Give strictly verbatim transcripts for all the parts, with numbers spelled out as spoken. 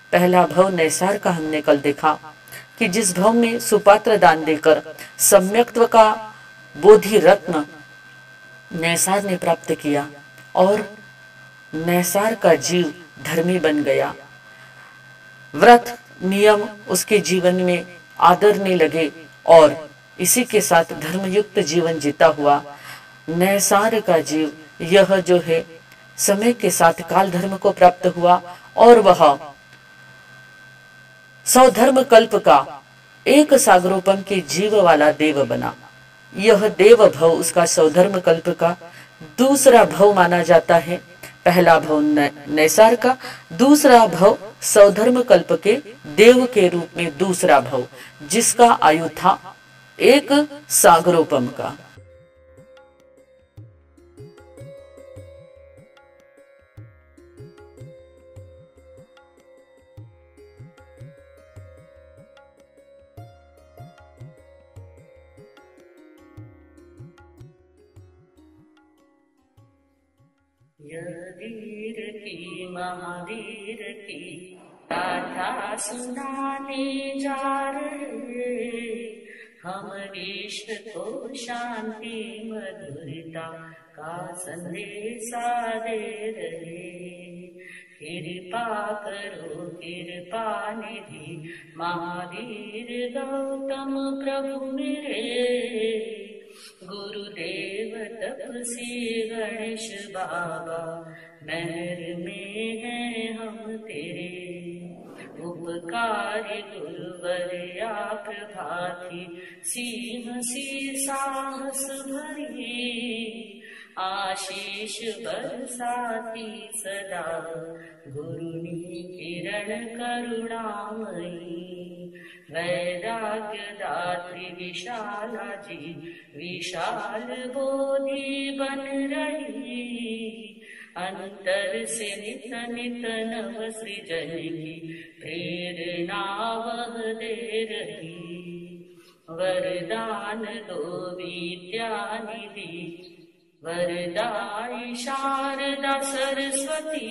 पहला भव नैसार का हमने कल देखा कि जिस भव में सुपात्र दान देकर सम्यक्त्व का बोधि रत्न नैसार ने प्राप्त किया और नैसार का जीव धर्मी बन गया, व्रत नियम उसके जीवन में आदरने लगे और इसी के साथ धर्मयुक्त जीवन जीता हुआ नैसार का जीव यह जो है समय के साथ काल धर्म को प्राप्त हुआ और वह सौधर्म कल्प का एक सागरोपम के जीव वाला देव बना। यह देव भव उसका सौधर्म कल्प का दूसरा भव माना जाता है। पहला भव नैसार का, दूसरा भव सौधर्म कल्प के देव के रूप में दूसरा भव, जिसका आयु था एक सागरोपम का। वीर की महावीर की गाथा सुनाने जा रहे हम, विश्व को शांति मधुरता का संदेशा दे रहे। कृपा करो कृपा निधि महावीर गौतम प्रभु मेरे, गुरुदेव तपसी गणेश बाबा महर में है हम तेरे। उपकारी गुरुवर या प्रभाती सिंह सी साहस भरी, आशीष बरसाती सदा गुरुनी किरण करुणामयी। वैराग्य दात्री विशाला जी विशाल बोधि बन रही, अंतर से नित नित नव सृजन की प्रेरणा वह दे रही। वरदान दो विद्या निधि वरदाई शारदा सरस्वती,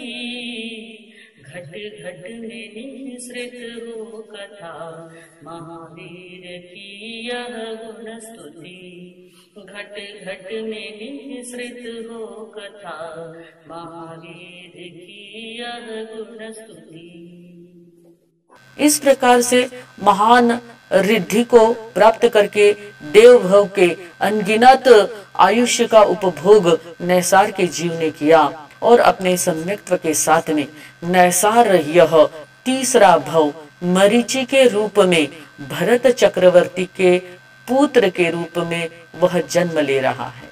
घट घट में निःसृत हो कथा महावीर की यह गुण स्तुति। घट घट में निःसृत हो कथा महावीर की यह गुण स्तुति। इस प्रकार से महान रिद्धि को प्राप्त करके देव भव के अनगिनत आयुष्य का उपभोग नैसार के जीव ने किया और अपने सम्यक्त्व के साथ में नैसार यह तीसरा भव मरीचि के रूप में भरत चक्रवर्ती के पुत्र के रूप में वह जन्म ले रहा है।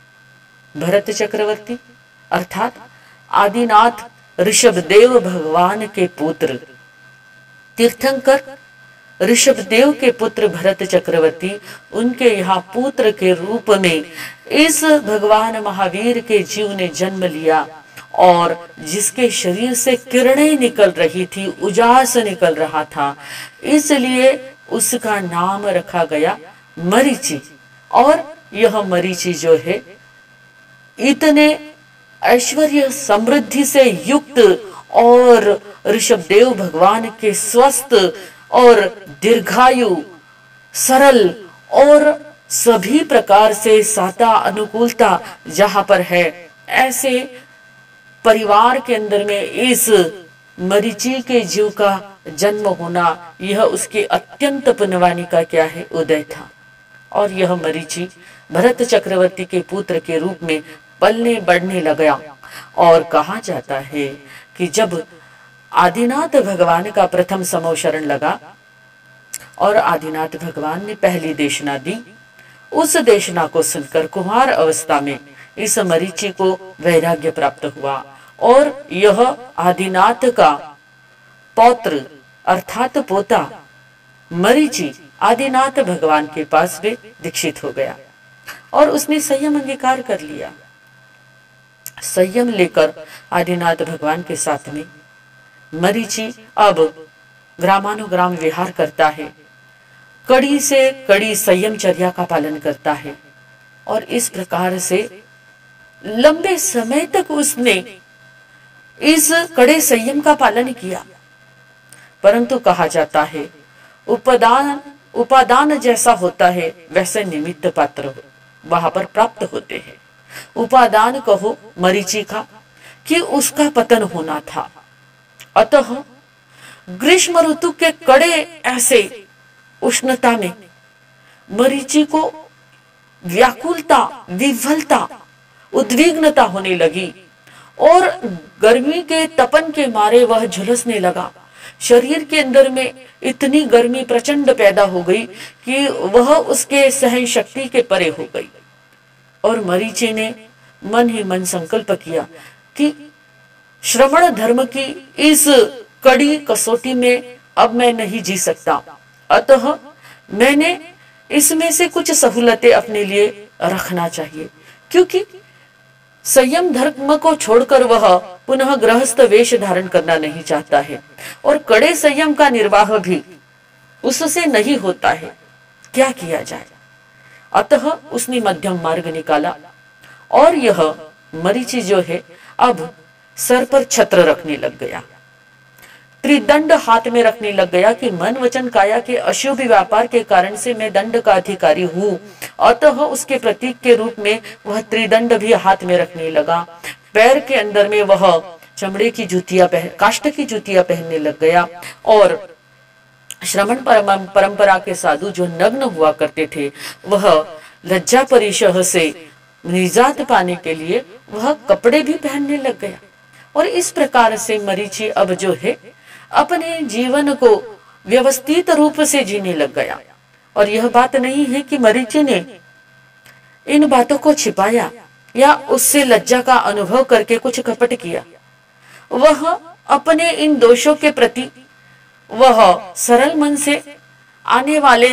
भरत चक्रवर्ती अर्थात आदिनाथ ऋषभदेव भगवान के पुत्र, तीर्थंकर ऋषभदेव के पुत्र भरत चक्रवर्ती, उनके यहाँ पुत्र के रूप में इस भगवान महावीर के जीव ने जन्म लिया और जिसके शरीर से किरणें निकल रही थी, उजास निकल रहा था, इसलिए उसका नाम रखा गया मरीचि। और यह मरीचि जो है इतने ऐश्वर्य समृद्धि से युक्त और ऋषभदेव भगवान के स्वस्थ और दीर्घायु, सरल और सभी प्रकार से साता अनुकूलता जहां पर है, ऐसे परिवार के अंदर में इस मरीचि के जीव का जन्म होना, यह उसके अत्यंत पुण्यवानी का क्या है, उदय था। और यह मरीचि भरत चक्रवर्ती के पुत्र के रूप में पलने बढ़ने लगा। और कहा जाता है कि जब आदिनाथ भगवान का प्रथम समोशरण लगा और आदिनाथ भगवान ने पहली देशना दी, उस देशना को सुनकर कुमार अवस्था में इस मरीचि को वैराग्य प्राप्त हुआ और यह आदिनाथ का पौत्र अर्थात पोता मरीचि आदिनाथ भगवान के पास वे दीक्षित हो गया और उसने संयम अंगीकार कर लिया। संयम लेकर आदिनाथ भगवान के साथ में मरीचि अब ग्रामानुग्राम विहार करता है, कड़ी से कड़ी संयमचर्या का पालन करता है और इस प्रकार से लंबे समय तक उसने इस कड़े संयम का पालन किया। परंतु कहा जाता है उपादान उपादान जैसा होता है वैसे निमित्त पात्र वहां पर प्राप्त होते हैं। उपादान कहो मरीचिका कि उसका पतन होना था, अतः ग्रीष्म ऋतु के कड़े ऐसे उष्णता में मरीचि को व्याकुलता, विह्वलता, उद्विग्नता होने लगी और गर्मी के तपन के मारे वह झुलसने लगा। शरीर के अंदर में इतनी गर्मी प्रचंड पैदा हो गई कि वह उसके सहन शक्ति के परे हो गई। और मरीचि ने मन ही मन संकल्प किया कि श्रवण धर्म की इस कड़ी कसौटी में अब मैं नहीं जी सकता, अतः मैंने इसमें से कुछ सहूलतें अपने लिए रखना चाहिए, क्योंकि संयम धर्म को छोड़कर वह पुनः गृहस्थ वेश धारण करना नहीं चाहता है और कड़े संयम का निर्वाह भी उससे नहीं होता है। क्या किया जाए? अतः उसने मध्यम मार्ग निकाला और यह मरीचि जो है अब सर पर छत्र रखने लग गया, त्रिदंड हाथ में रखने लग गया कि मन वचन काया के अशुभ व्यापार के कारण से मैं दंड का अधिकारी हूँ, अतः उसके प्रतीक के रूप में वह त्रिदंड भी हाथ में रखने लगा। पैर के अंदर में वह चमड़े की जूतियां पहन काष्ठ की जूतियां पहनने लग गया और श्रमण परंपरा के साधु जो नग्न हुआ करते थे वह लज्जा परिशह से निजात पाने के लिए वह कपड़े भी पहनने लग गया। और इस प्रकार से मरीचि अब जो है अपने जीवन को व्यवस्थित रूप से जीने लग गया। और यह बात नहीं है कि मरीचि ने इन बातों को छिपाया या उससे लज्जा का अनुभव करके कुछ कपट किया। वह अपने इन दोषों के प्रति वह सरल मन से आने वाले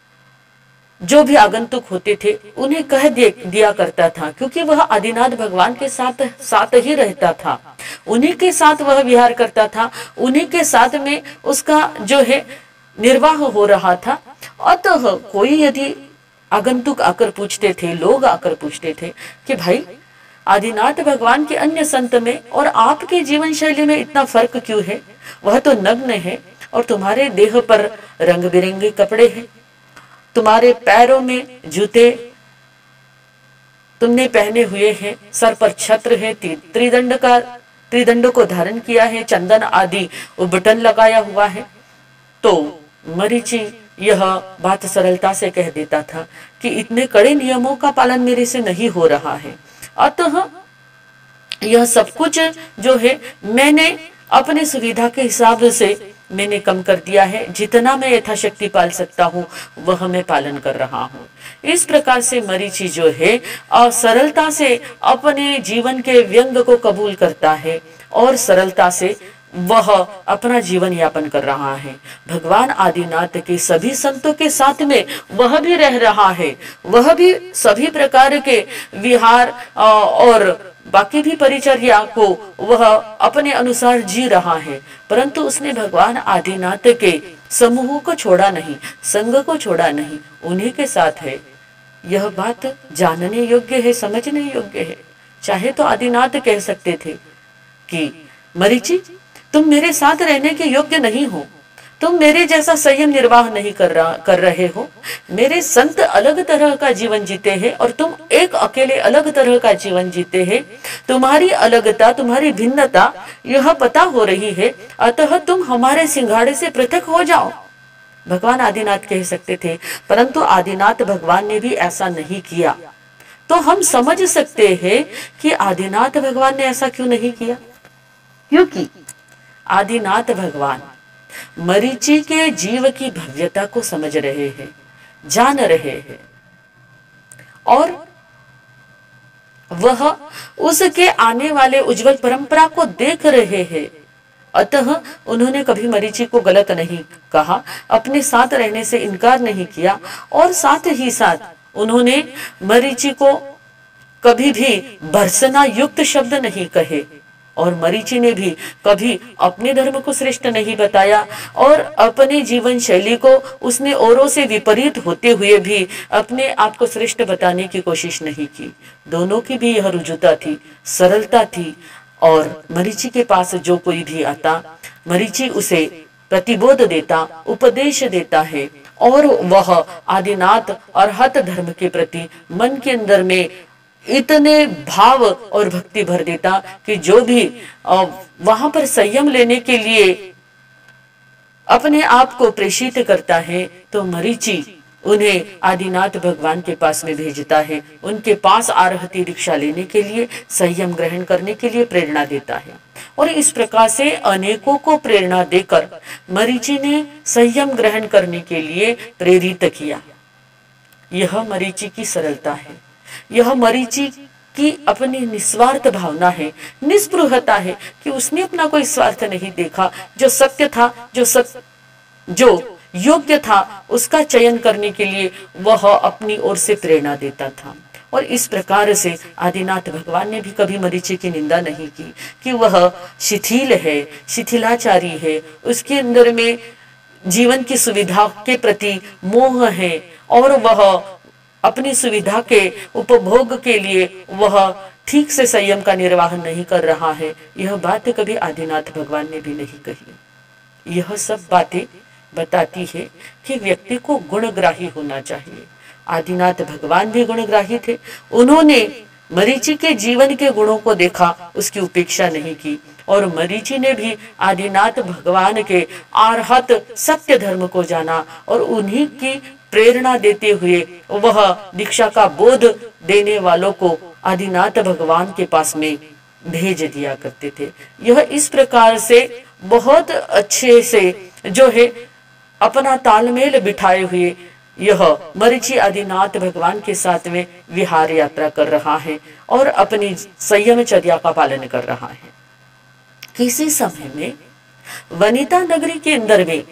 जो भी आगंतुक होते थे उन्हें कह दिया करता था, क्योंकि वह आदिनाथ भगवान के साथ साथ ही रहता था, उन्हीं के साथ वह विहार करता था, उन्हीं के साथ में उसका जो है निर्वाह हो रहा था। अतः कोई यदि आगंतुक आकर पूछते थे, लोग आकर पूछते थे कि भाई आदिनाथ भगवान के अन्य संत में और आपके जीवन शैली में इतना फर्क क्यों है? वह तो नग्न है और तुम्हारे देह पर रंग बिरंगे कपड़े हैं, तुम्हारे पैरों में जूते तुमने पहने हुए हैं, सर पर छत्र है, त्रिदंड का त्रिदंड को धारण किया है, चंदन आदि बटन लगाया हुआ है। तो मरीचि यह बात सरलता से कह देता था कि इतने कड़े नियमों का पालन मेरे से नहीं हो रहा है, अतः यह सब कुछ जो है मैंने अपने सुविधा के हिसाब से मैंने कम कर दिया है, जितना मैं यथाशक्ति पाल सकता हूँ वह मैं पालन कर रहा हूँ। इस प्रकार से मरीचि जो है सरलता से अपने जीवन के व्यंग को कबूल करता है और सरलता से वह अपना जीवन यापन कर रहा है। भगवान आदिनाथ के सभी संतों के साथ में वह भी रह रहा है, वह भी सभी प्रकार के विहार और बाकी भी परिचर्या को वह अपने अनुसार जी रहा है, परंतु उसने भगवान आदिनाथ के समूह को छोड़ा नहीं, संग को छोड़ा नहीं, उन्हीं के साथ है। यह बात जानने योग्य है, समझने योग्य है। चाहे तो आदिनाथ कह सकते थे कि मरीचि तुम मेरे साथ रहने के योग्य नहीं हो, तुम मेरे जैसा संयम निर्वाह नहीं कर रहा कर रहे हो, मेरे संत अलग तरह का जीवन जीते हैं और तुम एक अकेले अलग तरह का जीवन जीते हैं, तुम्हारी अलगता, तुम्हारी भिन्नता यह पता हो रही है, अतः तुम हमारे सिंघाड़े से पृथक हो जाओ। भगवान आदिनाथ कह सकते थे, परंतु आदिनाथ भगवान ने भी ऐसा नहीं किया। तो हम समझ सकते हैं कि आदिनाथ भगवान ने ऐसा क्यों नहीं किया, क्योंकि आदिनाथ भगवान मरीचि के जीव की भव्यता को समझ रहे हैं, जान रहे हैं और वह उसके आने वाले उज्जवल परंपरा को देख रहे हैं। अतः उन्होंने कभी मरीचि को गलत नहीं कहा, अपने साथ रहने से इनकार नहीं किया और साथ ही साथ उन्होंने मरीचि को कभी भी भर्त्सना युक्त शब्द नहीं कहे और मरीचि ने भी कभी अपने धर्म को श्रेष्ठ नहीं बताया और अपने जीवन शैली को उसने औरों से विपरीत होते हुए भी अपने आप को श्रेष्ठ बताने की कोशिश नहीं की। दोनों की भी यह रुजुता थी, सरलता थी और मरीचि के पास जो कोई भी आता मरीचि उसे प्रतिबोध देता, उपदेश देता है और वह आदिनाथ और हत धर्म के प्रति मन के अंदर में इतने भाव और भक्ति भर देता कि जो भी वहां पर संयम लेने के लिए अपने आप को प्रेषित करता है तो मरीचि उन्हें आदिनाथ भगवान के पास में भेजता है, उनके पास आरहती दीक्षा लेने के लिए, संयम ग्रहण करने के लिए प्रेरणा देता है। और इस प्रकार से अनेकों को प्रेरणा देकर मरीचि ने संयम ग्रहण करने के लिए प्रेरित किया। यह मरीचि की सरलता है, यह मरीचि की अपनी निस्वार्थ भावना है, निस्पृहता है कि उसने अपना कोई स्वार्थ नहीं देखा। जो सत्य था, जो सत्य जो योग्य था, उसका चयन करने के लिए वह अपनी ओर से प्रेरणा देता था। और इस प्रकार से आदिनाथ भगवान ने भी कभी मरीचि की निंदा नहीं की कि वह शिथिल है, शिथिलाचारी है, उसके अंदर में जीवन की सुविधा के प्रति मोह है और वह अपनी सुविधा के उपभोग के लिए वह ठीक से संयम का निर्वाहन नहीं कर रहा है। यह बात कभी आदिनाथ भगवान ने भी नहीं कही। यह सब बातें बताती है कि व्यक्ति को गुणग्राही होना चाहिए। आदिनाथ भगवान भी गुणग्राही थे। उन्होंने मरीचि के जीवन के गुणों को देखा, उसकी उपेक्षा नहीं की और मरीचि ने भी आदिनाथ भगवान के आर्हत सत्य धर्म को जाना और उन्हीं की प्रेरणा देते हुए वह दीक्षा का बोध देने वालों को आदिनाथ भगवान के पास में भेज दिया करते थे। यह इस प्रकार से बहुत अच्छे से जो है अपना तालमेल बिठाए हुए यह मरीचि आदिनाथ भगवान के साथ में विहार यात्रा कर रहा है और अपनी संयमचर्या का पालन कर रहा है। किसी समय में वनिता नगरी के अंदर में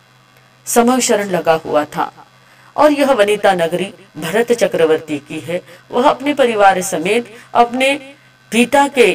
समय शरण लगा हुआ था और यह वनिता नगरी भरत चक्रवर्ती की है। वह अपने परिवार समेत अपने पिता के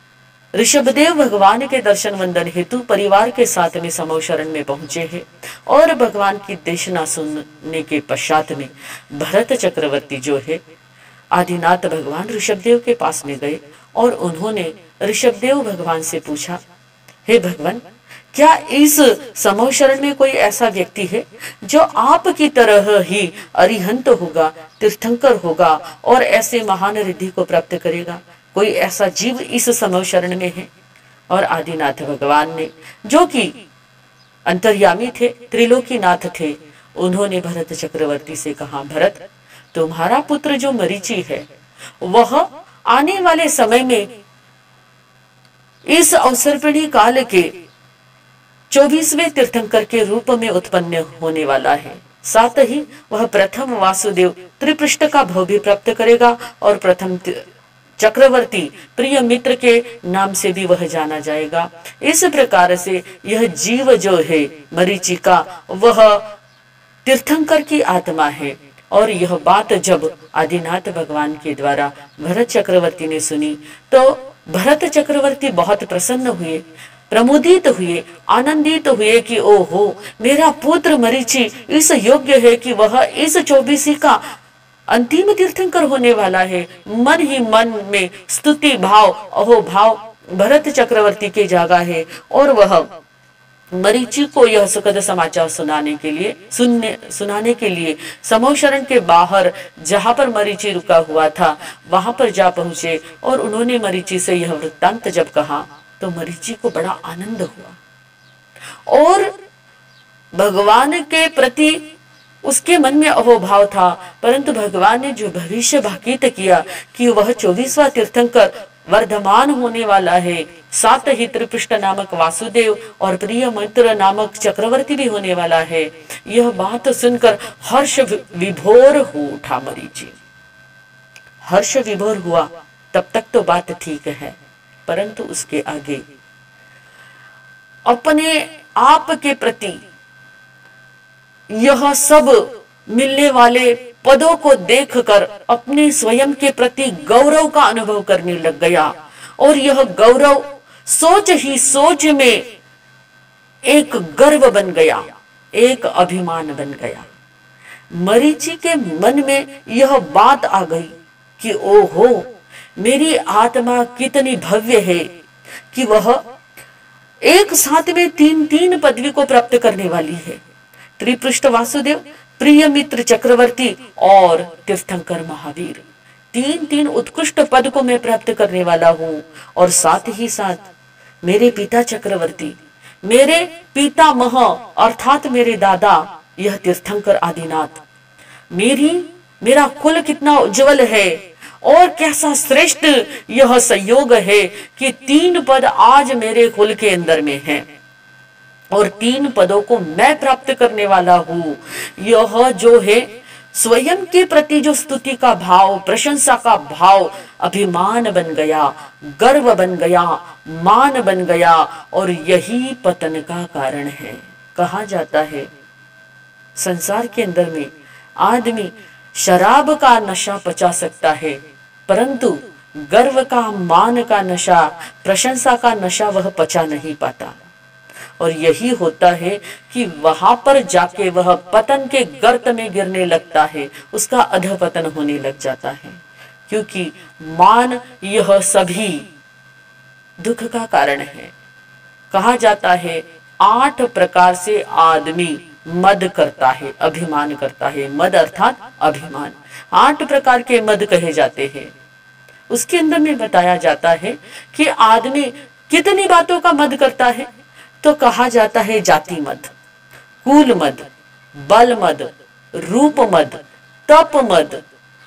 ऋषभदेव भगवान के दर्शन वंदन हेतु परिवार के साथ में समो शरण में पहुंचे हैं और भगवान की देशना सुनने के पश्चात में भरत चक्रवर्ती जो है आदिनाथ भगवान ऋषभदेव के पास में गए और उन्होंने ऋषभदेव भगवान से पूछा, हे भगवान, क्या इस समो शरण में कोई ऐसा व्यक्ति है जो आपकी तरह ही अरिहंत होगा, तीर्थंकर होगा और ऐसे महान रिद्धि को प्राप्त करेगा? कोई ऐसा जीव इस समो शरण में है? और आदिनाथ भगवान ने, जो कि अंतर्यामी थे, त्रिलोकीनाथ थे, उन्होंने भरत चक्रवर्ती से कहा, भरत, तुम्हारा पुत्र जो मरीचि है वह आने वाले समय में इस अवसर्पिणी काल के चौबीसवें तीर्थंकर के रूप में उत्पन्न होने वाला है। साथ ही वह प्रथम वासुदेव त्रिपृष्ठ का भव भी प्राप्त करेगा और प्रथम चक्रवर्ती प्रिय मित्र के नाम से भी वह जाना जाएगा। इस प्रकार से यह जीव जो है मरीचि का, वह तीर्थंकर की आत्मा है। और यह बात जब आदिनाथ भगवान के द्वारा भरत चक्रवर्ती ने सुनी तो भरत चक्रवर्ती बहुत प्रसन्न हुए, प्रमुदित हुए, आनंदित हुए कि ओहो, मेरा पुत्र मरीचि इस योग्य है कि वह इस चौबीसी का अंतिम तीर्थंकर होने वाला है। मन ही मन में स्तुति भाव, अहो भाव भरत चक्रवर्ती के जागा है और वह मरीचि को यह सुखद समाचार सुनाने के लिए सुनने सुनाने के लिए समो शरण के बाहर जहां पर मरीचि रुका हुआ था वहां पर जा पहुंचे और उन्होंने मरीचि से यह वृत्तांत जब कहा तो मरीचि को बड़ा आनंद हुआ और भगवान के प्रति उसके मन में अहोभाव था। परंतु भगवान ने जो भविष्य भाकित किया कि वह चौबीसवां तीर्थंकर वर्धमान होने वाला है, साथ ही त्रिपृष्ठ नामक वासुदेव और प्रिय मित्र नामक चक्रवर्ती भी होने वाला है, यह बात सुनकर हर्ष विभोर हो उठा मरीचि। हर्ष विभोर हुआ तब तक तो बात ठीक है, परंतु उसके आगे अपने आप के प्रति यह सब मिलने वाले पदों को देखकर अपने स्वयं के प्रति गौरव का अनुभव करने लग गया और यह गौरव सोच ही सोच में एक गर्व बन गया, एक अभिमान बन गया। मरीचि के मन में यह बात आ गई कि ओहो, मेरी आत्मा कितनी भव्य है कि वह एक साथ में तीन तीन पदवी को प्राप्त करने वाली है। त्रिपृष्ठ वासुदेव, प्रिय मित्र चक्रवर्ती और तीर्थंकर महावीर, तीन तीन उत्कृष्ट पद को मैं प्राप्त करने वाला हूँ। और साथ ही साथ मेरे पिता चक्रवर्ती, मेरे पितामह अर्थात मेरे दादा यह तीर्थंकर आदिनाथ, मेरी मेरा कुल कितना उज्जवल है और कैसा श्रेष्ठ यह संयोग है कि तीन पद आज मेरे कुल के अंदर में है और तीन पदों को मैं प्राप्त करने वाला हूँ। यह जो है स्वयं के प्रति जो स्तुति का भाव, प्रशंसा का भाव अभिमान बन गया, गर्व बन गया, मान बन गया और यही पतन का कारण है। कहा जाता है संसार के अंदर में आदमी शराब का नशा पचा सकता है, परंतु गर्व का, मान का नशा, प्रशंसा का नशा वह पचा नहीं पाता। और यही होता है कि वहां पर जाके वह पतन के गर्त में गिरने लगता है, उसका अधपतन होने लग जाता है। क्योंकि मान यह सभी दुख का कारण है। कहा जाता है आठ प्रकार से आदमी मद करता है, अभिमान करता है। मद अर्थात अभिमान, आठ प्रकार के मद कहे जाते हैं। उसके अंदर में बताया जाता है कि आदमी कितनी बातों का मद करता है, तो कहा जाता है जाति मद, कुल मद, बल मद, रूप मद, तप मद,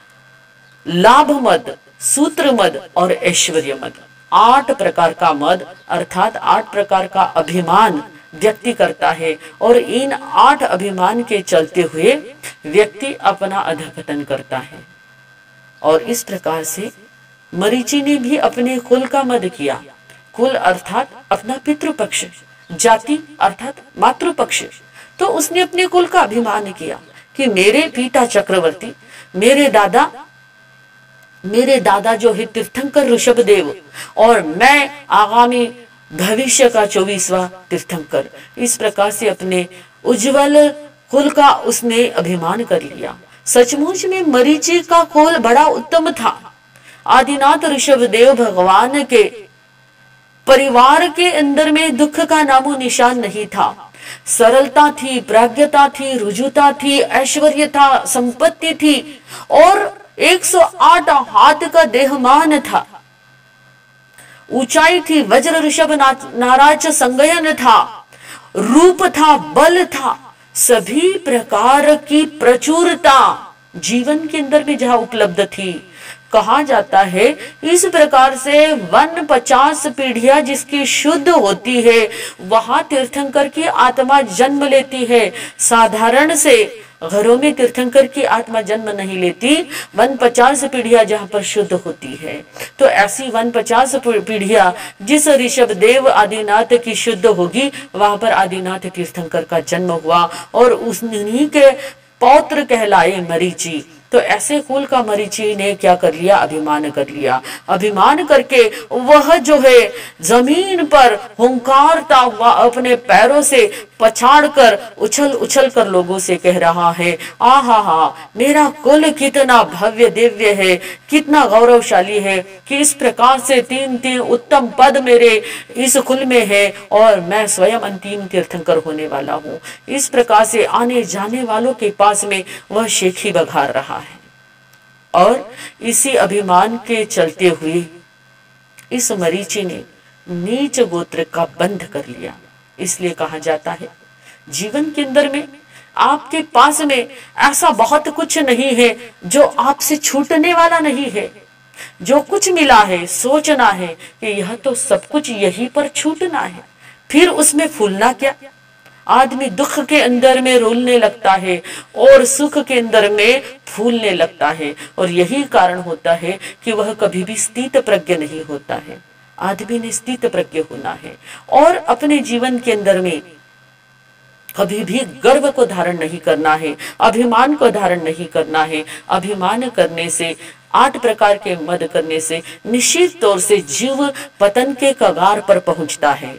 लाभ मद, सूत्र मद और ऐश्वर्य मद। आठ प्रकार का मद अर्थात आठ प्रकार का अभिमान व्यक्ति करता है और इन आठ अभिमान के चलते हुए व्यक्ति अपना अधपतन करता है। और इस प्रकार से मरीचि ने भी अपने कुल का मद किया। कुल अर्थात अपना पितृपक्ष, जाति अर्थात मातृपक्ष। तो उसने अपने कुल का अभिमान किया कि मेरे पिता चक्रवर्ती, मेरे दादा मेरे दादा जो है तीर्थंकर ऋषभदेव और मैं आगामी भविष्य का चौबीसवां तीर्थंकर। इस प्रकार से अपने उज्जवल कुल का उसने अभिमान कर लिया। सचमुच में मरीचि का कुल बड़ा उत्तम था। आदिनाथ ऋषभदेव भगवान के परिवार के अंदर में दुख का नामो निशान नहीं था। सरलता थी, प्राज्ञता थी, रुजुता थी, ऐश्वर्य था, संपत्ति थी और एक सौ आठ हाथ का देहमान था। ऊंचाई थी, वज्र ऋषभ नाराज संगयन था, रूप था, बल था, सभी प्रकार की प्रचुरता जीवन के अंदर भी जहां उपलब्ध थी। कहा जाता है इस प्रकार से वन पचास पीढ़ियां जिसकी शुद्ध होती है वहां तीर्थंकर की आत्मा जन्म लेती है। साधारण से घरों में तीर्थंकर की आत्मा जन्म नहीं लेती। वन पचास पीढ़ियां जहां पर शुद्ध होती है, तो ऐसी वन पचास पीढ़ियां जिस ऋषभदेव आदिनाथ की शुद्ध होगी वहां पर आदिनाथ तीर्थंकर का जन्म हुआ और उन्हीं के पौत्र कहलाए मरीचि। तो ऐसे कुल का मरीचि ने क्या कर लिया, अभिमान कर लिया। अभिमान करके वह जो है जमीन पर हुंकारता हुआ अपने पैरों से पछाड़ कर उछल उछल कर लोगों से कह रहा है, आहा हा मेरा कुल कितना भव्य दिव्य है, कितना गौरवशाली है कि इस प्रकार से तीन तीन उत्तम पद मेरे इस कुल में है और मैं स्वयं अंतिम तीर्थंकर होने वाला हूँ। इस प्रकार से आने जाने वालों के पास में वह शेखी बघार रहा है और इसी अभिमान के चलते हुए इस मरीचि ने नीच गोत्र का बंध कर लिया। इसलिए कहा जाता है जीवन के अंदर में आपके पास में ऐसा बहुत कुछ नहीं है जो आपसे छूटने वाला नहीं है। जो कुछ मिला है सोचना है कि यह तो सब कुछ यहीं पर छूटना है, फिर उसमें फूलना क्या। आदमी दुख के अंदर में रोलने लगता है और सुख के अंदर में फूलने लगता है और यही कारण होता है कि वह कभी भी स्थित प्रज्ञ नहीं होता है। आदमी ने स्थित प्रज्ञ होना है और अपने जीवन के अंदर में कभी भी गर्व को धारण नहीं करना है, अभिमान को धारण नहीं करना है। अभिमान करने से, आठ प्रकार के मद करने से निश्चित तौर से जीव पतन के कगार पर पहुंचता है।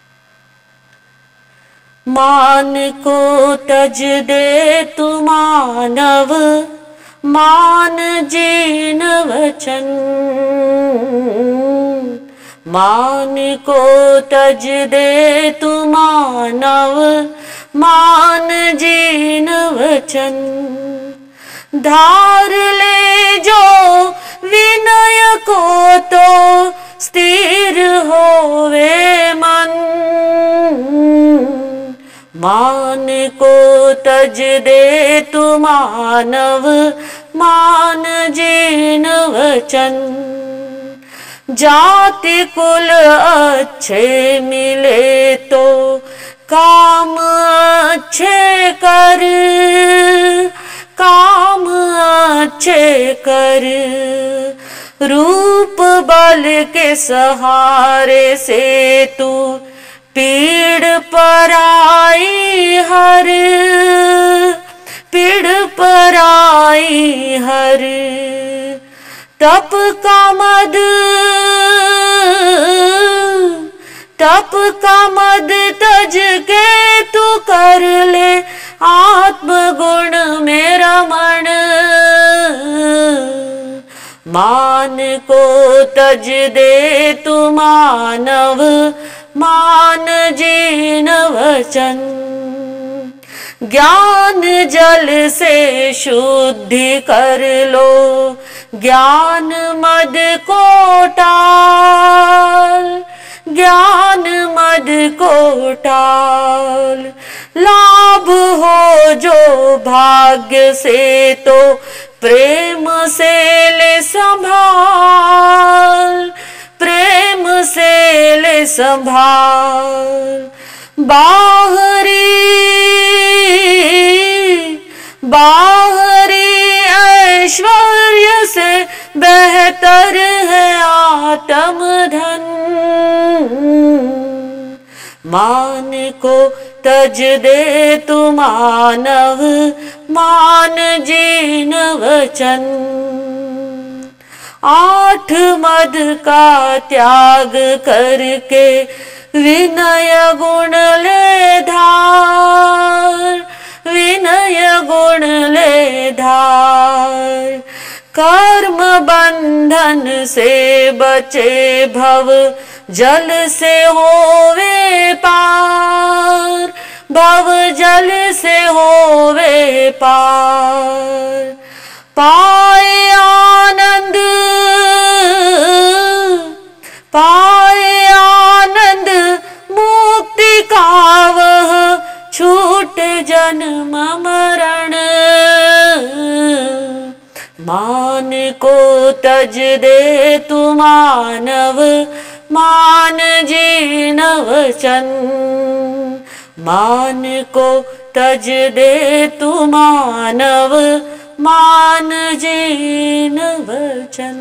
मान को तज दे तू मानव, मान जीन वचन, मान को तज दे तू मानव, मान जीन वचन। धार ले जो विनय को तो स्थिर होवे मन। मान को तज दे तू मानव, मान जीन वचन। जाति कुल अच्छे मिले तो काम अच्छे कर, काम अच्छे कर। रूप बल के सहारे से तू पीड़ पराई हर, पीड़ पराई हर। तप का मद, तप का मद तज के तू कर ले आत्मगुण में रमण। मान को तज दे तू मानव, मान जीन वचन। ज्ञान जल से शुद्धि कर लो, ज्ञान मद को टाल, ज्ञान मद को टाल। लाभ हो जो भाग्य से तो प्रेम से ले संभाल, प्रेम से ले संभाल। बाहरी, बाहरी ऐश्वर्य से बेहतर है आत्म धन। मान को तज दे तू मानव, मान जीन वचन। आठ मद का त्याग करके विनय गुण ले धार, विनय गुण ले धार। कर्म बंधन से बचे भव जल से होवे पार, भव जल से होवे पार। पाए आनंद, पाए आनंद मुक्ति का वह छूट जन्म मरण। मान को तज दे तू मानव, मान जीन वचन। मान को तज दे तू मानव, मान जीन वचन।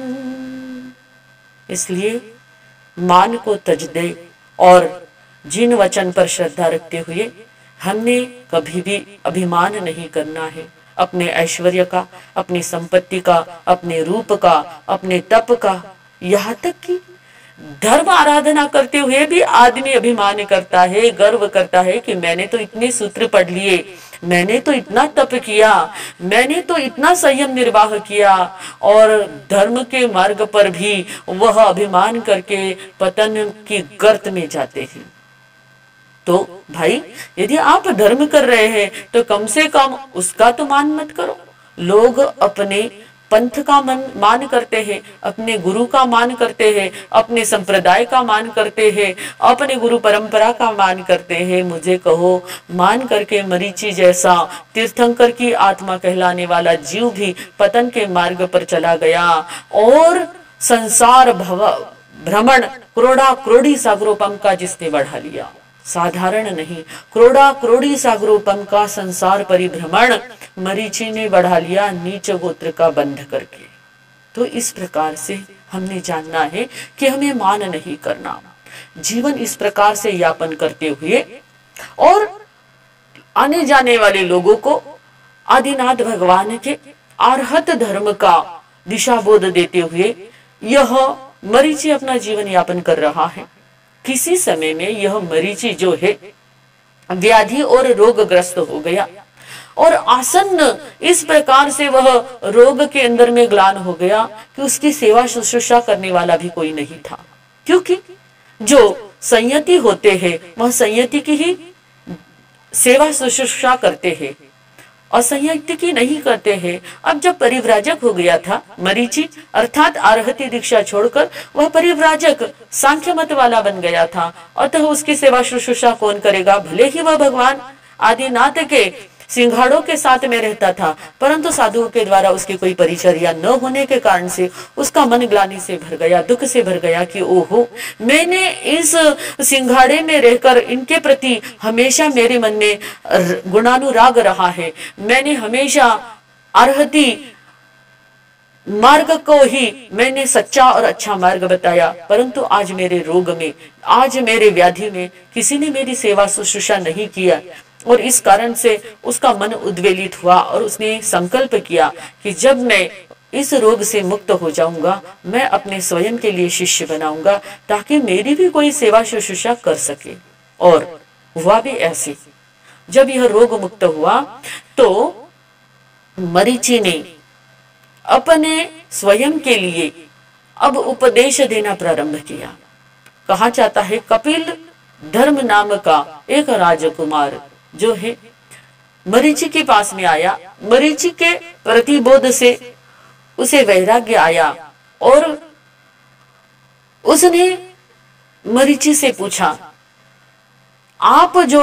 इसलिए मान को तज दे और जीन वचन पर श्रद्धा रखते हुए हमने कभी भी अभिमान नहीं करना है अपने ऐश्वर्य का, अपनी संपत्ति का, अपने रूप का, अपने तप का। यहाँ तक कि धर्म आराधना करते हुए भी आदमी अभिमान करता है, गर्व करता है कि मैंने तो इतने सूत्र पढ़ लिए, मैंने तो इतना तप किया, मैंने तो इतना संयम निर्वाह किया, और धर्म के मार्ग पर भी वह अभिमान करके पतन की गर्त में जाते हैं। तो भाई, यदि आप धर्म कर रहे हैं तो कम से कम उसका तो मान मत करो। लोग अपने पंथ का मन मान करते हैं, अपने गुरु का मान करते हैं, अपने संप्रदाय का मान करते हैं, अपने गुरु परंपरा का मान करते हैं। मुझे कहो, मान करके मरीचि जैसा तीर्थंकर की आत्मा कहलाने वाला जीव भी पतन के मार्ग पर चला गया और संसार भव भ्रमण क्रोड़ा क्रोड़ी सागरोपम का जिसने बढ़ा लिया। साधारण नहीं, क्रोड़ा क्रोड़ी सागरोपम का संसार परिभ्रमण मरीचि ने बढ़ा लिया नीच गोत्र का बंध करके। तो इस प्रकार से हमने जानना है कि हमें मान नहीं करना। जीवन इस प्रकार से यापन करते हुए और आने जाने वाले लोगों को आदिनाथ भगवान के अरहत धर्म का दिशा बोध देते हुए यह मरीचि अपना जीवन यापन कर रहा है। किसी समय में यह मरीचि जो है व्याधि और रोगग्रस्त हो गया और आसन्न इस प्रकार से वह रोग के अंदर में ग्लान हो गया कि उसकी सेवा शुश्रूषा करने वाला भी कोई नहीं था, क्योंकि जो संयति होते हैं वह संयति की ही सेवा शुश्रूषा करते हैं, असंयति की नहीं करते हैं। अब जब परिव्राजक हो गया था मरीचि अर्थात आरहती दीक्षा छोड़कर वह परिव्राजक सांख्य मत वाला बन गया था, अतः उसकी सेवा शुश्रूषा कौन करेगा? भले ही वह भगवान आदिनाथ के सिंघाड़ों के साथ में रहता था, परंतु साधुओं के द्वारा उसकी कोई परिचर्या न होने के कारण से उसका मन ग्लानि से भर गया, दुख से भर गया कि ओहो, मैंने इस सिंघाड़े में रहकर इनके प्रति हमेशा मेरे मन में गुणानुराग रहा है, मैंने हमेशा अरहती मार्ग को ही मैंने सच्चा और अच्छा मार्ग बताया, परंतु आज मेरे रोग में, आज मेरे व्याधि में किसी ने मेरी सेवा शुश्रूषा नहीं किया, और इस कारण से उसका मन उद्वेलित हुआ और उसने संकल्प किया कि जब मैं इस रोग से मुक्त हो जाऊंगा मैं अपने स्वयं के लिए शिष्य बनाऊंगा ताकि मेरी भी कोई सेवा शुश्रूषा कर सके। और हुआ भी ऐसे, जब यह रोग मुक्त हुआ तो मरीचि ने अपने स्वयं के लिए अब उपदेश देना प्रारंभ किया। कहा जाता है कपिल धर्म नाम का एक राजकुमार जो है मरीचि के पास में आया, मरीचि के प्रतिबोध से उसे वैराग्य आया और उसने मरीचि से पूछा, आप जो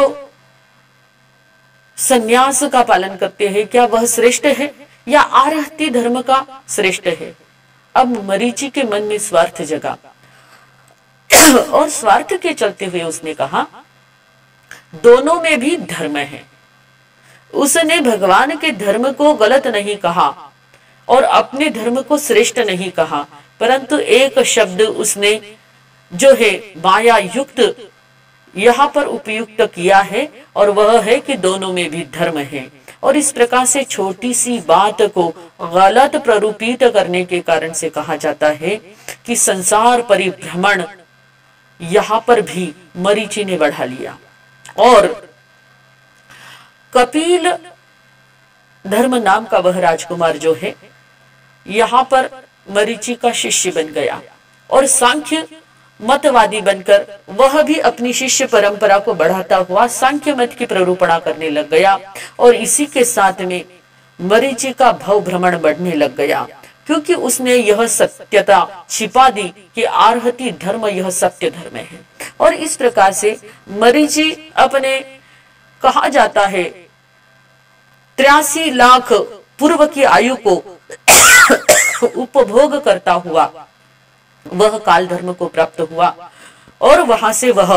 संन्यास का पालन करते हैं क्या वह श्रेष्ठ है या आरहती धर्म का श्रेष्ठ है? अब मरीचि के मन में स्वार्थ जगा और स्वार्थ के चलते हुए उसने कहा दोनों में भी धर्म है। उसने भगवान के धर्म को गलत नहीं कहा और अपने धर्म को श्रेष्ठ नहीं कहा, परंतु एक शब्द उसने जो है माया युक्त यहाँ पर उपयुक्त किया है और वह है कि दोनों में भी धर्म है। और इस प्रकार से छोटी सी बात को गलत प्ररूपित करने के कारण से कहा जाता है कि संसार परिभ्रमण यहाँ पर भी मरीचि ने बढ़ा लिया और कपिल धर्म नाम का वह राजकुमार जो है यहाँ पर मरीचि का शिष्य बन गया और सांख्य मतवादी बनकर वह भी अपनी शिष्य परंपरा को बढ़ाता हुआ सांख्य मत की प्ररूपणा करने लग गया। और इसी के साथ में मरीचि का भव भ्रमण बढ़ने लग गया क्योंकि उसने यह सत्यता छिपा दी कि आरहती धर्म यह सत्य धर्म है। और इस प्रकार से मरीचि अपने कहा जाता है तिरासी लाख पूर्व की आयु को उपभोग करता हुआ वह काल धर्म को प्राप्त हुआ और वहां से वह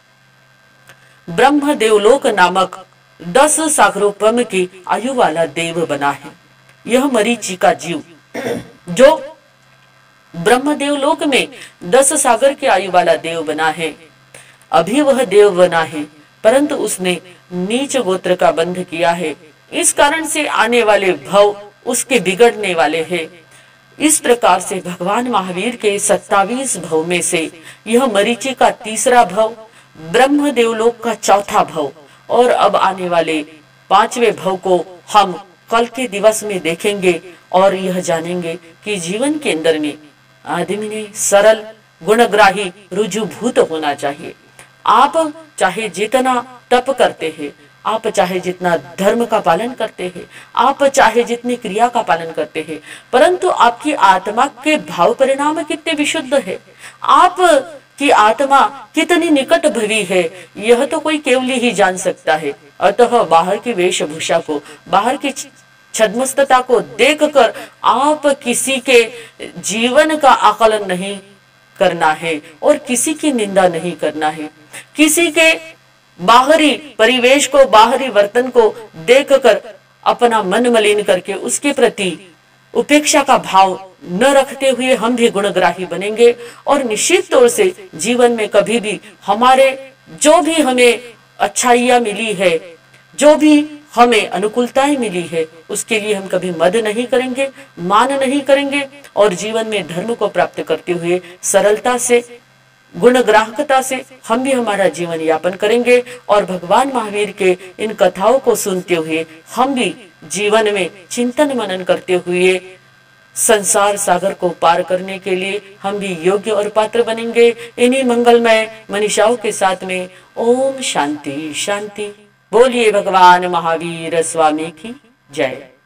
ब्रह्म देवलोक नामक दस सागरोपम की आयु वाला देव बना है। यह मरीचि का जीव जो ब्रह्म देवलोक में दस सागर की आयु वाला देव बना है, अभी वह देव बना है परंतु उसने नीच गोत्र का बंध किया है, इस कारण से आने वाले भव उसके बिगड़ने वाले हैं। इस प्रकार से भगवान महावीर के सत्तावीस भव में से यह मरीचि का तीसरा भव, ब्रह्म देवलोक का चौथा भव और अब आने वाले पांचवें भव को हम कल के दिवस में देखेंगे और यह जानेंगे कि जीवन के अंदर में आदमी ने सरल गुणग्राही रुजुभूत होना चाहिए। आप चाहे जितना तप करते हैं, आप चाहे जितना धर्म का पालन करते हैं, आप चाहे जितनी क्रिया का पालन करते हैं, परंतु आपकी आत्मा के भाव परिणाम कितने विशुद्ध है, आप की आत्मा कितनी निकट भवी है, यह तो कोई केवल ही जान सकता है। अतः बाहर की वेशभूषा को, बाहर की छद्मस्तता को देखकर आप किसी के जीवन का आकलन नहीं करना है और किसी की निंदा नहीं करना है। किसी के बाहरी परिवेश को, बाहरी वर्तन को देखकर अपना मन मलिन करके उसके प्रति उपेक्षा का भाव न रखते हुए हम भी गुणग्राही बनेंगे और निश्चित तौर से जीवन में कभी भी हमारे जो भी हमें अच्छाइयां मिली है, जो भी हमें अनुकूलताएं मिली है, उसके लिए हम कभी मद नहीं करेंगे, मान नहीं करेंगे और जीवन में धर्म को प्राप्त करते हुए सरलता से, गुणग्राहकता से हम भी हमारा जीवन यापन करेंगे और भगवान महावीर के इन कथाओं को सुनते हुए हम भी जीवन में चिंतन मनन करते हुए संसार सागर को पार करने के लिए हम भी योग्य और पात्र बनेंगे। इन्हीं मंगलमय मनीषाओं के साथ में ओम शांति शांति। बोलिए भगवान महावीर स्वामी की जय।